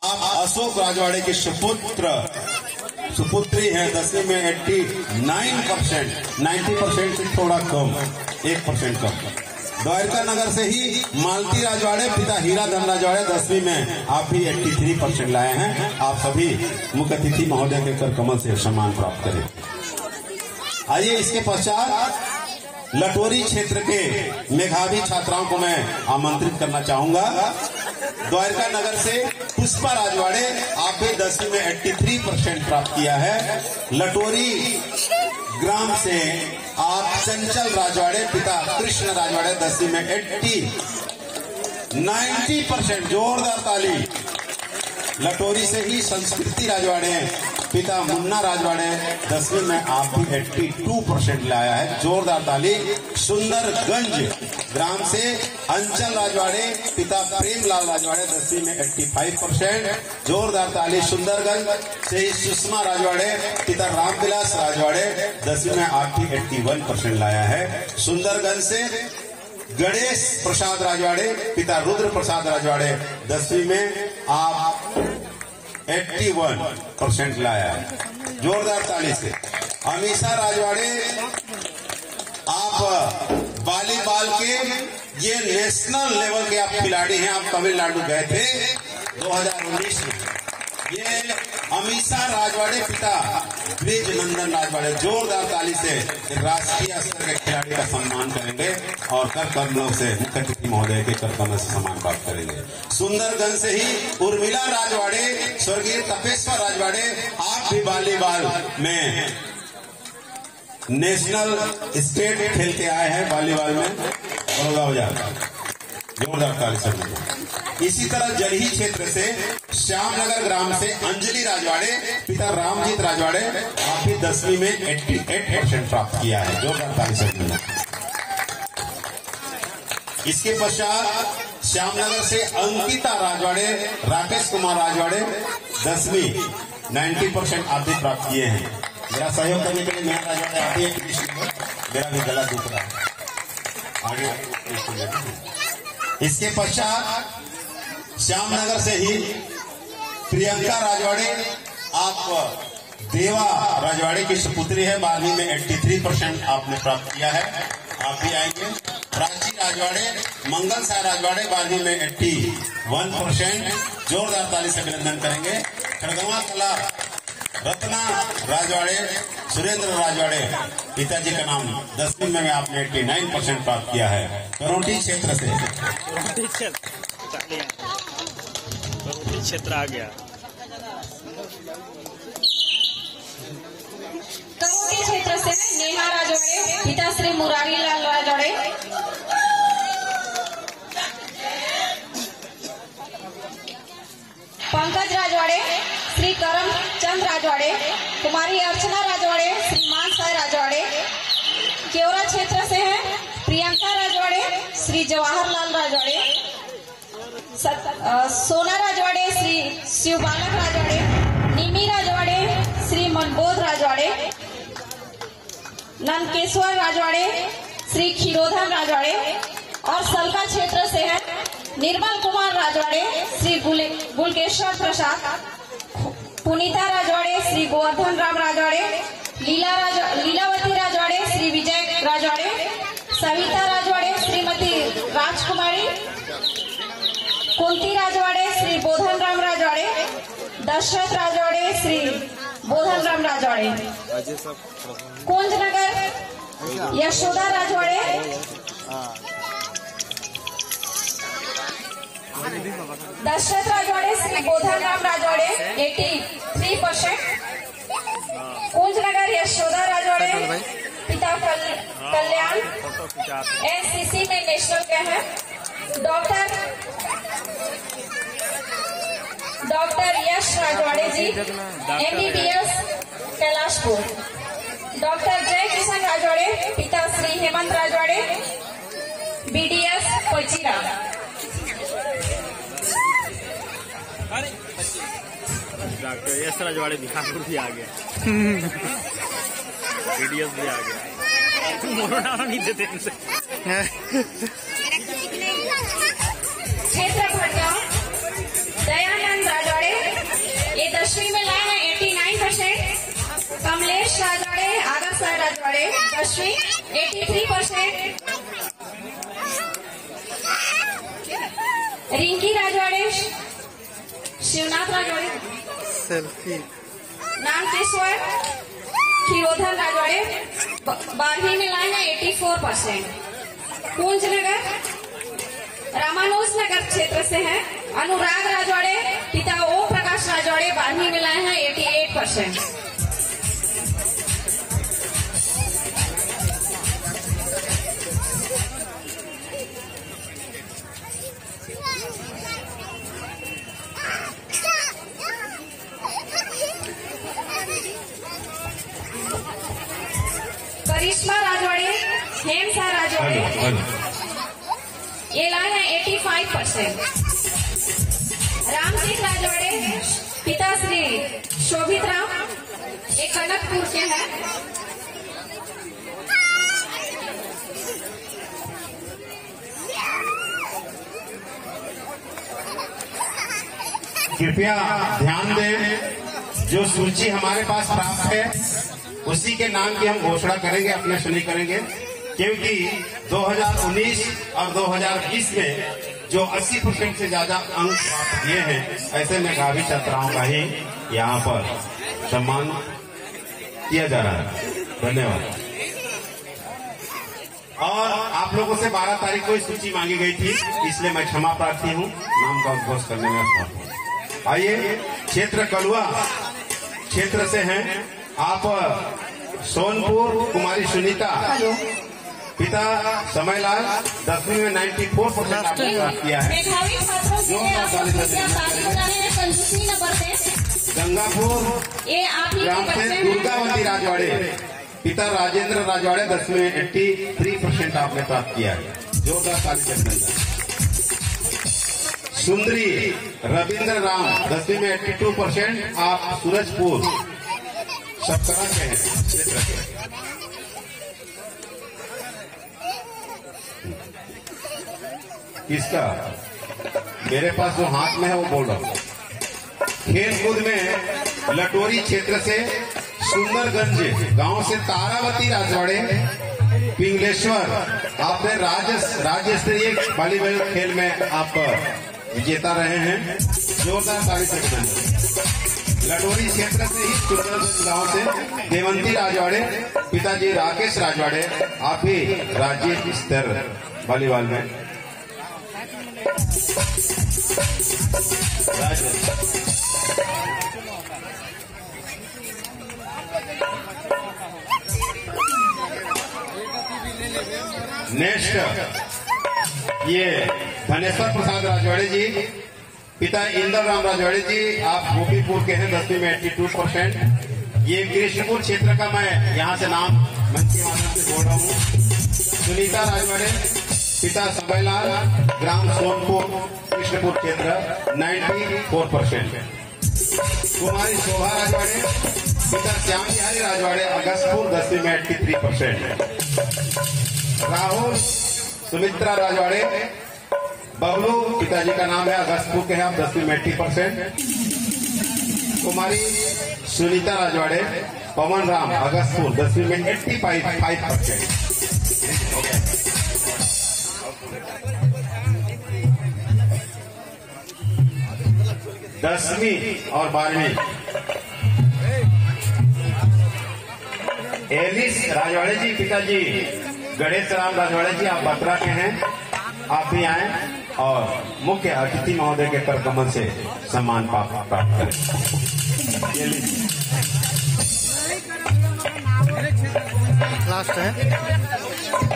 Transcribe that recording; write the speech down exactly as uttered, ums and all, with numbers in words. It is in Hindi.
आप अशोक राजवाड़े की सुपुत्र सुपुत्री है। दसवीं में eighty nine percent ninety percent से थोड़ा कम, एक परसेंट कम। द्वारका नगर से ही मालती राजवाड़े पिता हीरा धन राजवाड़े दसवीं में आप भी तिरासी परसेंट लाए हैं। आप सभी मुख्य अतिथि महोदय के कर कमल से सम्मान प्राप्त करें। आइए इसके पश्चात लटोरी क्षेत्र के मेधावी छात्राओं को मैं आमंत्रित करना चाहूंगा। द्वारका नगर से पुष्पा राजवाड़े आप भी दसवीं में तिरासी परसेंट प्राप्त किया है। लटोरी ग्राम से आप चंचल राजवाड़े पिता कृष्ण राजवाड़े दसवीं में एट्टी नाइन्टी परसेंट, जोरदार ताली। लटोरी से ही संस्कृति राजवाड़े पिता मुन्ना राजवाड़े दसवीं में आप भी बयासी परसेंट लाया है, जोरदार ताली। सुंदरगंज ग्राम से अंचल राजवाड़े पिता प्रेमलाल राजवाड़े दसवीं में पचासी परसेंट, जोरदार ताली। सुंदरगंज से ही सुषमा राजवाड़े पिता रामविलास राजवाड़े दसवीं में आप भी इक्यासी परसेंट लाया है। सुंदरगंज से गणेश प्रसाद राजवाड़े पिता रुद्र प्रसाद राजवाड़े दसवीं में आप इक्यासी परसेंट लाया है, जोरदार ताली से। अमीषा राजवाड़े आप वॉलीबॉल के ये नेशनल लेवल के आप खिलाड़ी हैं। आप तमिलनाडु गए थे दो हज़ार उन्नीस में। ये अमीषा राजवाड़े पिता ब्रिज नंदन राजवाड़े, जोरदार ताली से राष्ट्रीय स्तर के खिलाड़ी का सम्मान करेंगे और कर कमलों से मुख्य अतिथि महोदय के कर कमल से सम्मान प्राप्त करेंगे। सुंदरगंज से ही उर्मिला राजवाड़े स्वर्गीय तपेश्वर राजवाड़े आप भी वॉलीबॉल में नेशनल स्टेट खेल के आए हैं वॉलीबॉल में, जोरदार ताली से। इसी तरह जलही क्षेत्र से श्यामनगर ग्राम से अंजलि राजवाड़े पिता रामजीत राजवाड़े आप भी दसवीं में अट्ठासी परसेंट प्राप्त किया है, जोरदार ताली से। इसके पश्चात श्यामनगर से अंकिता राजवाड़े राकेश कुमार राजवाड़े दसवीं नब्बे परसेंट आप भी प्राप्त किए हैं। मेरा सहयोग करने के लिए मेरा राजवाड़े आप ही मेरा भी गला दुख रहा है आगे। इसके पश्चात श्यामनगर से ही प्रियंका राजवाड़े आप देवा राजवाड़े की सुपुत्री है, बारहवीं में तिरासी परसेंट आपने प्राप्त किया है, आप भी आएंगे। प्राची राजवाड़े मंगल साय राजवाड़े बारहवीं में इक्यासी परसेंट, जोरदार ताली से अभिनंदन करेंगे। खड़गवा कला रत्ना राजवाड़े सुरेंद्र राजवाड़े पिताजी का नाम दसवीं में आपने नवासी परसेंट प्राप्त किया है। करोटी क्षेत्र से करोटी क्षेत्र आ गया। करोटी क्षेत्र से नेहा राजवाड़े पिता श्री मुरारी लाल राजवाड़े, पंकज राजवाड़े श्री करम चंद राजवाड़े, कुमारी अर्चना राजवाड़े श्री मान साय राजवाड़े। केवरा क्षेत्र से है प्रियंका राजवाड़े श्री जवाहरलाल राजवाड़े, सोना राजवाड़े श्री शिव बालक राजवाड़े, निमी राजवाड़े श्री मनबोध राजवाड़े, नंदकेश्वर राजवाड़े श्री खीरोधन राजवाड़े। और सलका क्षेत्र से है निर्मल कुमार राजवाड़े श्री गुलकेश्वर प्रसाद, पुनीता राजवाड़े श्री गोवर्धन राम राजवाड़े, लीला राज लीलावती राजवाड़े श्री विजय राजवाड़े, सविता राजवाड़े श्रीमती राजकुमारी, कुंती राजवाड़े श्री बोधन राम राजवाड़े, दशरथ राजवाड़े श्री बोधन राम राजवाड़े। कुंज नगर यशोदा राजवाड़े दशरथ राजवाड़े श्री बोधन राम राजवाड़े तिरासी परसेंट। कुंज नगर यशोदा राजवाड़े पिता कल्याण एनसीसी में नेशनल के हैं। Doctor doctor Yash Rajwade ji MBBS Kailashpur. Doctor Jay Kishan Rajwade पिता श्री हेमंत राजवाड़े बीडीएस पचीरा। डॉक्टर यश राजवाड़े बिहार भी आ गया, बीडीएस भी आ गया। मोरना नहीं देते इनसे। क्षेत्र भटगांव दयानंद राजवाड़े राजवाड़े दसवीं तिरासी परसेंट। रिंकी राजवाड़े शिवनाथ राजवाड़े सेल्फी नामकेश्वर खीरोधर राजवाड़े बारहवीं में लाए हैं चौरासी परसेंट। कुंज नगर रामानुज नगर क्षेत्र से हैं अनुराग राजवाड़े पिता ओम प्रकाश राजवाड़े बारहवीं में लाए हैं अठासी परसेंट। करिश्मा राजवाड़े हेमसा राजवाड़े ये लाए हैं पचासी परसेंट। रामजीत राजवाड़े पिता श्री शोभित राम ये कनकपुर के हैं। कृपया ध्यान दें, जो सूची हमारे पास प्राप्त है उसी के नाम की हम घोषणा करेंगे, अपने सुनी करेंगे, क्योंकि दो हज़ार उन्नीस और दो हज़ार बीस में जो अस्सी परसेंट से ज्यादा अंक प्राप्त किए हैं, ऐसे मेधावी छात्राओं का ही यहाँ पर सम्मान किया जा रहा है। धन्यवाद। और आप लोगों से बारह तारीख को सूची मांगी गई थी, इसलिए मैं क्षमा प्रार्थी हूँ, नाम का उद्घोष करने में असमर्थ हूँ। आइए, क्षेत्र कलुआ क्षेत्र से हैं आप सोनपुर कुमारी सुनीता पिता समयलाल दसवीं में चौरानवे परसेंट आपने प्राप्त किया है। मेधावी छात्रों के लिए आपको कृपया ताली बजाने में कंजूसी न बरतें। गंगापुर ये आप ही ग्राम के से बच्चे दुर्गावती राजवाड़े पिता राजेंद्र राजवाड़े दसवीं में तिरासी परसेंट आपने प्राप्त किया है। जोरदार ताली बजाएं। सुंदरी रविंद्र राम दसवीं में बयासी परसेंट आप सूरजपुर सप्तरा के हैं क्षेत्र के। किसका? मेरे पास जो हाथ में है वो बोल रहा हूँ। खेल कूद में लटोरी क्षेत्र से सुंदरगंज गांव से तारावती राजवाड़े पिंगलेश्वर आपने राज्य राज्य स्तरीय वॉलीबॉल खेल में आप विजेता रहे हैं। जोरदार ताली से बजाएं। लटोरी क्षेत्र से ही सुंदरगंज गांव से देवंती राजवाड़े पिताजी राकेश राजवाड़े आप भी राज्य स्तर वॉलीबॉल में नेक्स्ट ये धनेश्वर प्रसाद राजवाड़े जी पिता इंद्र राम राजवाड़े जी आप गोपीपुर के हैं दसवीं में बयासी परसेंट। ये कृष्णपुर क्षेत्र का मैं यहाँ से नाम मंच के माध्यम से बोल रहा हूँ। सुनीता राजवाड़े पिता सबैलाल ग्राम सोनपुर कृष्णपुर क्षेत्र चौरानवे परसेंट। कुमारी शोभा राजवाड़े पिता श्याम बिहारी राजवाड़े अगस्तपुर दसवीं में तिरासी परसेंट। राहुल सुमित्रा राजवाड़े बबलू पिताजी का नाम है अगस्तपुर के हैं आप दसवीं में अस्सी परसेंट। कुमारी सुनीता राजवाड़े पवन राम अगस्तपुर दसवीं में पचासी परसेंट। दसवीं और बारहवीं एलिस राजवाड़े जी पिताजी गणेश राम राजवाड़े जी आप बत्रा के हैं, आप भी आए और मुख्य अतिथि महोदय के कर कमल से सम्मान प्राप्त करें। लास्ट है।